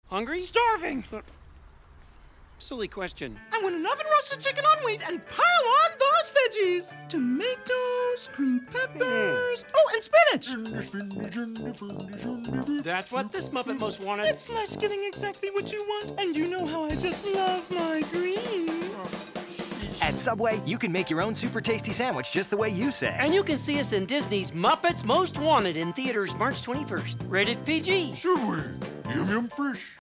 Hungry? Starving. Silly question. I want an oven-roasted chicken on wheat and pile on those veggies. Tomatoes, green peppers, oh, and spinach. That's what this Muppet most wanted. It's nice getting exactly what you want, and you know how I just love my greens. At Subway, you can make your own super tasty sandwich just the way you say. And you can see us in Disney's Muppets Most Wanted in theaters March 21st. Rated PG. Subway, yum yum fresh.